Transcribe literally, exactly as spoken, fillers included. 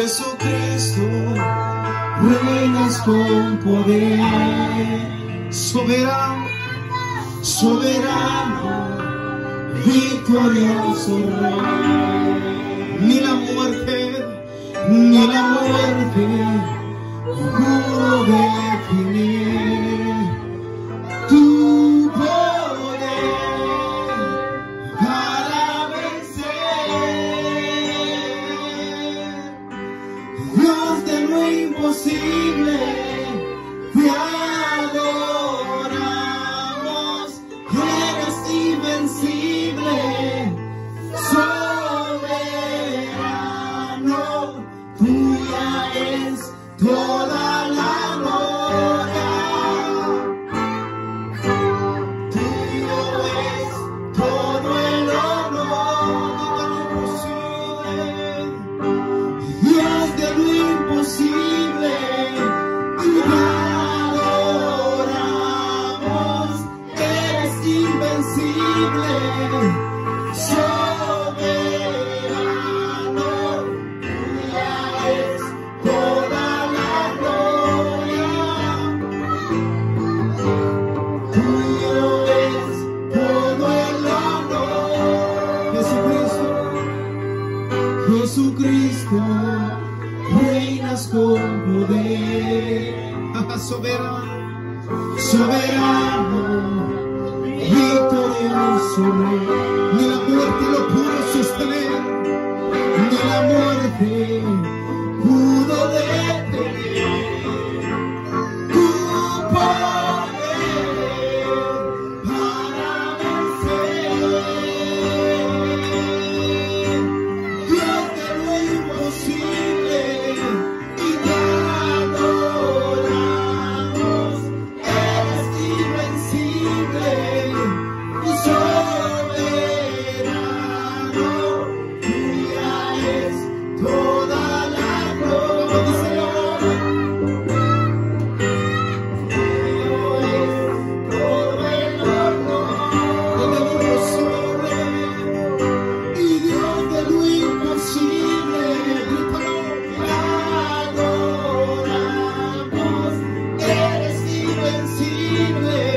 Jesucristo, reinas con poder, soberano, soberano, victorioso Rey. Ni la muerte, ni la muerte pudo definir tu poder para vencer. Dios de lo imposible, te adoramos, eres invencible, soberano, tuya es toda la gloria, tuyo es todo el honor, Dios de lo imposible, te adoramos, eres invencible, soberano, tuya es toda la gloria, tuyo es todo el honor. Jesucristo, Jesucristo, reinas con poder, soberano, soberano, victorioso Rey. Ni la muerte lo pudo sostener, ni la muerte pudo detener tu poder para vencer. Dios de lo imposible, y te adoramos, eres invencible, soberano, tuya es toda la gloria, Señor. Tuyo es todo el honor, te adoramos, y Dios de lo imposible, te adoramos, eres invencible,